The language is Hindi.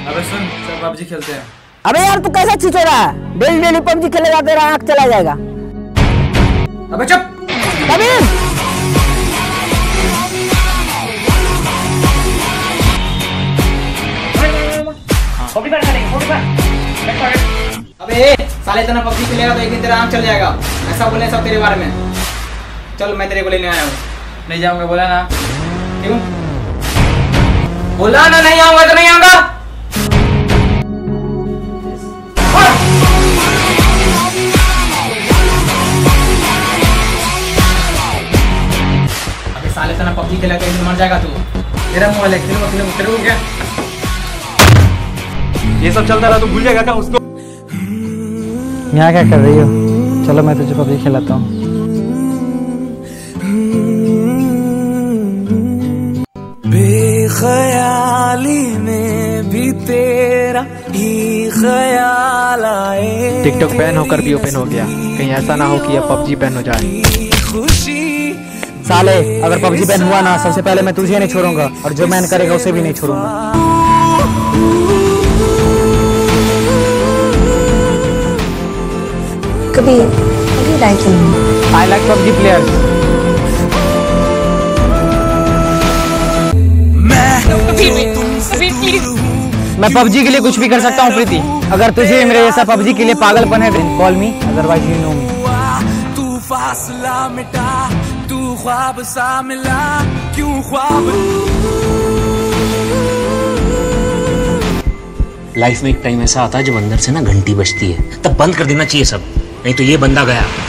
अबे सुन, चल पबजी खेलते हैं। अबे यार तू कैसा चीज हो रहा है? डेली डेली पबजी खेलेगा तेरा आँख चला जाएगा। अबे चुप। कबीर अबे साले इतना पबजी खेलेगा तो एक दिन तेरा आँख चल जाएगा। ऐसा बोले सब तेरे बारे में। चल मैं तेरे को लेने आया हूँ। नहीं जाऊंगा बोला ना। क्यों? बोला ना नहीं आऊंगा तो नहीं आऊंगा। अबे साले इतना पबजी खेला तो एक दिन मर जाएगा तू। तेरा मोबाइल है, तेरे को क्या? ये सब चलता रहा तो भूल जाएगा क्या उसको? यहाँ क्या कर रही हो? चलो मैं तुझे पबजी खिलाता हूँ। बेख्याली में भी तेरा ही ख्याल आए। टिकटॉक बैन होकर भी ओपन हो गया, कहीं ऐसा ना हो कि अब पबजी बैन हो जाए। खुशी साले अगर पबजी बैन हुआ ना, सबसे पहले मैं तुझे नहीं छोड़ूंगा और जो बैन करेगा उसे भी नहीं छोड़ूंगा। Kabir, what do you like in me? I like PUBG players. मैं PUBG के लिए कुछ भी कर सकता हूँ प्रीति। अगर तुझे मेरे जैसा PUBG के लिए पागलपन है, then call me, otherwise you know me. तू फासला मिटा, तू ख्वाब सा मिला, क्यों ख्वाब? लाइफ में एक टाइम ऐसा आता है जब अंदर से ना घंटी बजती है, तब बंद कर देना चाहिए सब, नहीं तो ये बंदा गया।